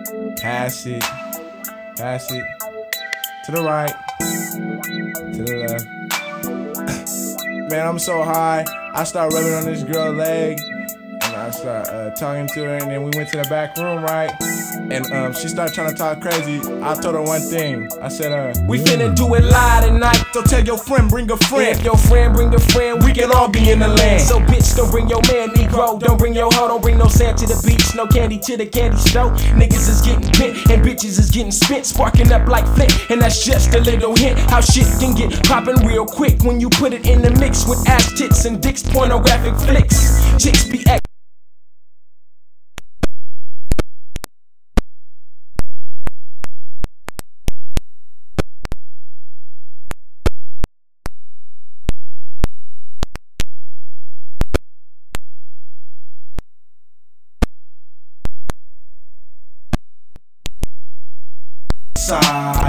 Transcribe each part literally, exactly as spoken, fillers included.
Pass it. Pass it. To the right. To the left. Man, I'm so high. I start rubbing on this girl's leg. And I start uh, talking to her. And then we went to the back room, right? And um, she started trying to talk crazy. I told her one thing. I said, uh, we finna do it live tonight. So tell your friend, bring a friend. If your friend bring a friend, we can all be in the land. So bitch, don't bring your man, Negro. Don't bring your hoe, don't bring no sand to the beach. No candy to the candy store. Niggas is getting bent and bitches is getting spent. Sparking up like Flint, and that's just a little hint. How shit can get poppin' real quick when you put it in the mix with ass tits and dicks, pornographic flicks. Chicks be act side.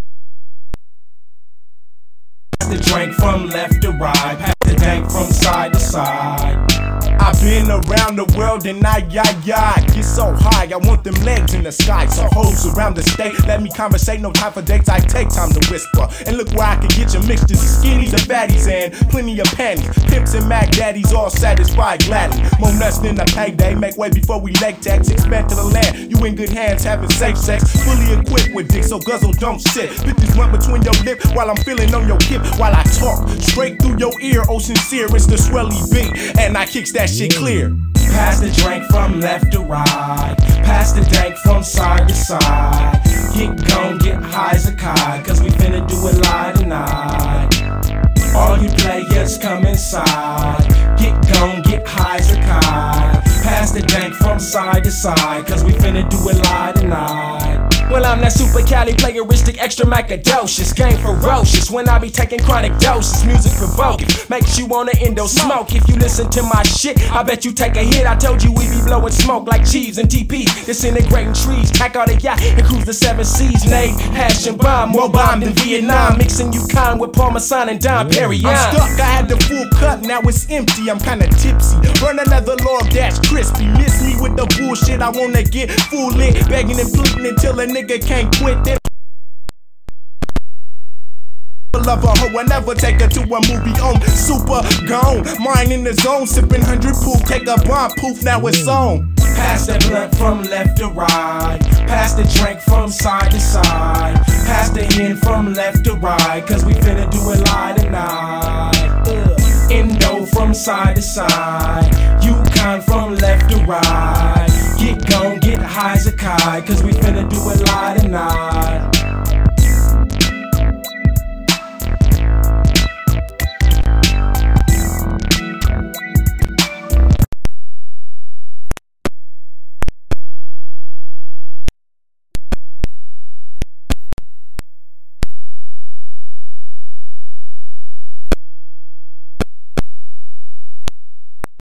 Pass the drink from left to right. Pass the dank from side to side. I've been around the world and I, yeah, yeah, get so high, I want them legs in the sky. So hoes around the state, let me conversate, no time for dates, I take time to whisper. And look where I can get your mixtures, skinnies and fatties and plenty of panties. Pimps and Mac daddies all satisfied gladly. More nuts than a payday, make way before we leg tax. Expand to the land, you in good hands having safe sex. Fully equipped with dick, so guzzle don't sit. Bitches went between your lip while I'm feeling on your hip. While I talk, straight through your ear, oh sincere, it's the swelly beat. And I kicks that shit clear. Pass the drink from left to right. Pass the dank from side to side. Get gone, get high as a kite, cause we finna do it live tonight. All you players come inside. Get gone, get high as a kite. Pass the dank from side to side, cause we finna do it live tonight. Well, I'm that super cali-playeristic, extra macadocious, game ferocious. When I be taking chronic doses, music provoking, makes you wanna endo smoke. If you listen to my shit, I bet you take a hit. I told you we be blowing smoke like Chiefs and T Ps, disintegrating trees. Pack out a yacht and cruise the seven seas. Nade, hash and bomb, more bomb than Vietnam. Mixing Yukon with Parmesan and Dom Perignon. I'm stuck, I had the full cut, now it's empty. I'm kinda tipsy, run another log that's crispy. Miss me with the bullshit, I wanna get full lit, begging and pleading until a nigga can't quit it. Love a hoe, I never take her to a movie on super gone. Mine in the zone, sipping hundred proof, take a bomb, poof, now it's on. Pass that blunt from left to right. Pass the drink from side to side. Pass the hen from left to right, cause we finna do it live tonight. uh. Endo from side to side. Yukon from left to right. Get gone, get high as a kite, cause we finna do it live tonight.